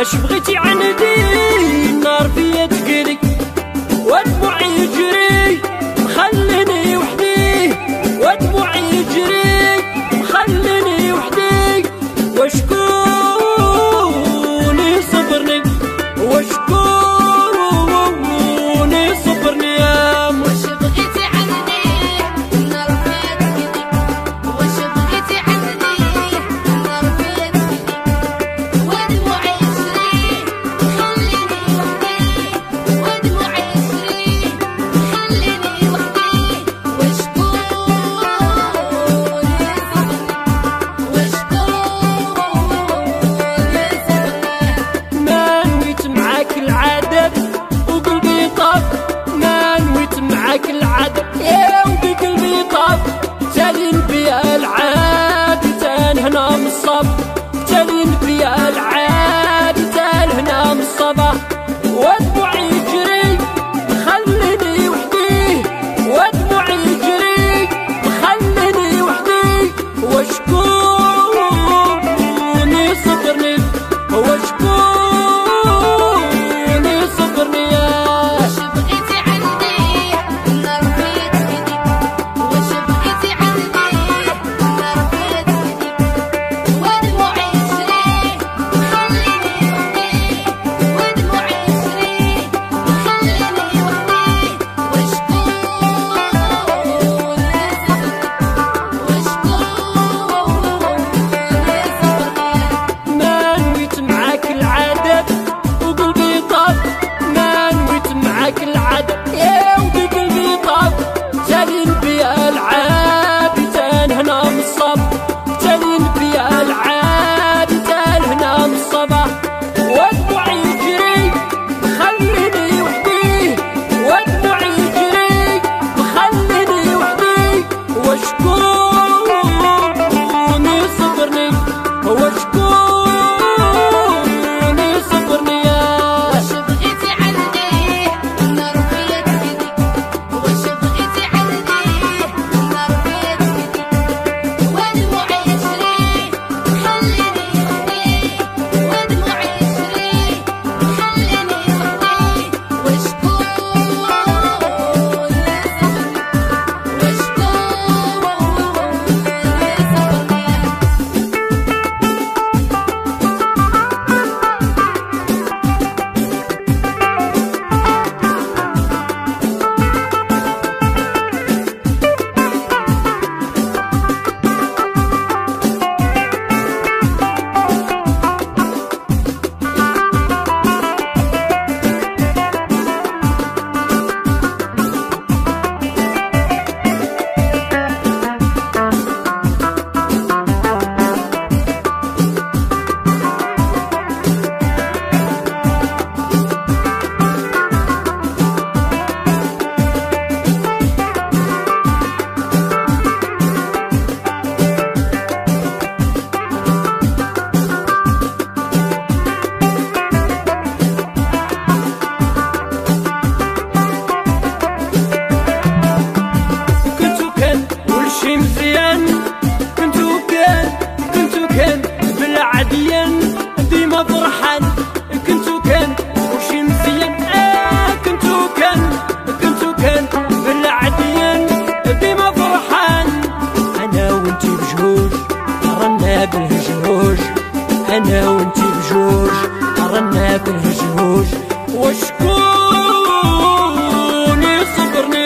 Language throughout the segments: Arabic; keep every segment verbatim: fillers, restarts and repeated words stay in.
اش بغيتي عندي النار فيا تقلي ودموعي يجري مخليني وحدي ودموعي يجري مخليني وحدي وشكون يصبرني وشكون يصبرني يا أم. واش بغيتي عندي النار فيا تقلي واش بغيتي عندي النار فيا تقلي ودموعي يجري مخليني وحدي ودموعي يجري مخليني وحدي وشكون يصبرني وشكون يصبرني. ما نويت معاك العذاب وقلبي طاف ما نويت معاك العذاب يا وقلبي طاف تالين بيا العاد تال هنا من الصباح تالين بيا العاد تال هنا من الصباح ودموعي يجري مخليني وحدي ودموعي يجري مخليني وحدي وشكون يصبرني وشكون يصبرني يا واش بغيتي عندي النار فيا تقلي واش بغيتي عندي النار فيا تقلي ودموعي يجري مخليني وحدي ودموعي يجري مخليني وحدي وشكون يصبرني وشكون يصبرني. ما نويت معاك العذاب وقلبي طاف ما نويت معاك العذاب يا وقلبي طاف تالين بيا العاد تال هنا من الصباح تالين بيا العاد تال هنا من الصباح ودموعي يجري مخليني وحدي ودموعي يجري مخليني وحدي وشكون يصبرني وشكون يصبرني يا واش بغيتي عندي النار فيا تقلي واش بغيتي عندي النار فيا تقلي ودموعي يجري مخليني وحدي ودموعي يجري مخليني وحدي وشكون كنتو كان كلشي مزيان كنتو كان كنتو كان بالعديان ديما فرحان كنتو كان كلشي مزيان آه كنتو كان كنتو كان بالعديان ديما فرحان انا وانتي بجوج قرنا بالهجوج انا وانتي بجوج قرنا بالهجوج وشكون يصبرني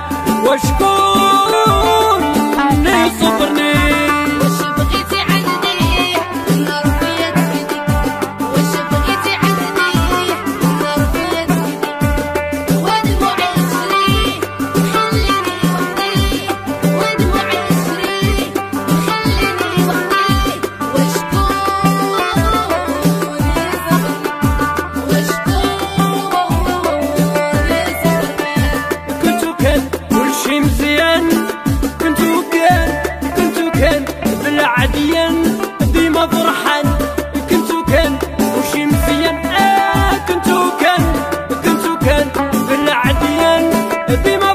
وشكون يصبرني. واش بغيتي عندي النار فيا تقلي واش بغيتي عندي النار فيا تقلي ودموعي يجري مخليني وحدي ودموعي يجري مخليني وحدي وشكون يصبرني وشكون يصبرني. كنتو كان كلشي مزيان كنتو كان كنتو كان بالعديان ديما فرحان كنتو كان كلشي مزيان آه كنتو كان كنتو كان بالعديان ديما